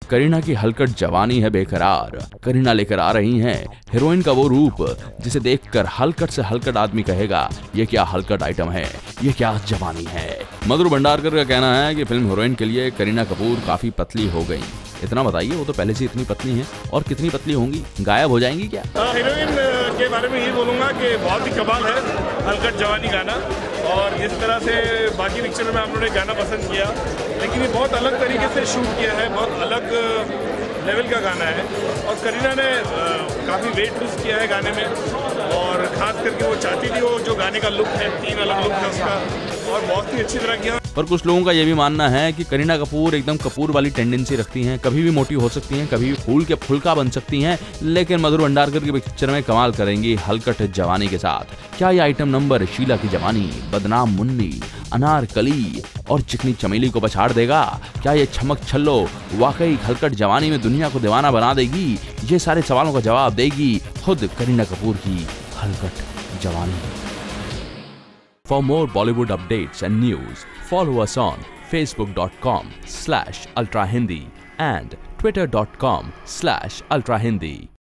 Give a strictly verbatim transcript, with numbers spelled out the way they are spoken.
करीना की हलकट जवानी है बेकरार। करीना लेकर आ रही हैं हीरोइन का वो रूप जिसे देखकर हलकट से हलकट आदमी कहेगा ये क्या हलकट आइटम है, ये क्या जवानी है। मधुर भंडारकर का कहना है कि फिल्म हीरोइन के लिए करीना कपूर काफी पतली हो गई। इतना बताइए, वो तो पहले से इतनी पतली हैं, और कितनी पतली होंगी, गायब हो जाएंगी क्या? हीरोइन के बारे में ये बोलूँगा कि बहुत ही कमाल है हलकट जवानी गाना, और जिस तरह से बाकी पिक्चर में हम लोगों ने गाना पसंद किया, लेकिन ये बहुत अलग तरीके से शूट किया है, बहुत अलग लेवल का गाना है। और करीना ने काफ़ी वेट लूज किया है गाने में, और खास करके वो चाहती थी वो जो गाने का लुक है, तीन अलग लुक है उसका, और बहुत ही अच्छी तरह किया। पर कुछ लोगों का ये भी मानना है कि करीना कपूर एकदम कपूर वाली टेंडेंसी रखती हैं, कभी भी मोटी हो सकती हैं, कभी भी फूल के फुलका बन सकती हैं, लेकिन मधुर भंडारकर की पिक्चर में कमाल करेंगी हलकट जवानी के साथ। क्या ये आइटम नंबर शीला की जवानी, बदनाम मुन्नी, अनारकली और चिकनी चमेली को पछाड़ देगा? क्या ये छमक छल्लो वाकई हलकट जवानी में दुनिया को दीवाना बना देगी? ये सारे सवालों का जवाब देगी खुद करीना कपूर की हलकट जवानी। For more Bollywood updates and news, follow us on facebook dot com slash ultra hindi and twitter dot com slash ultra hindi.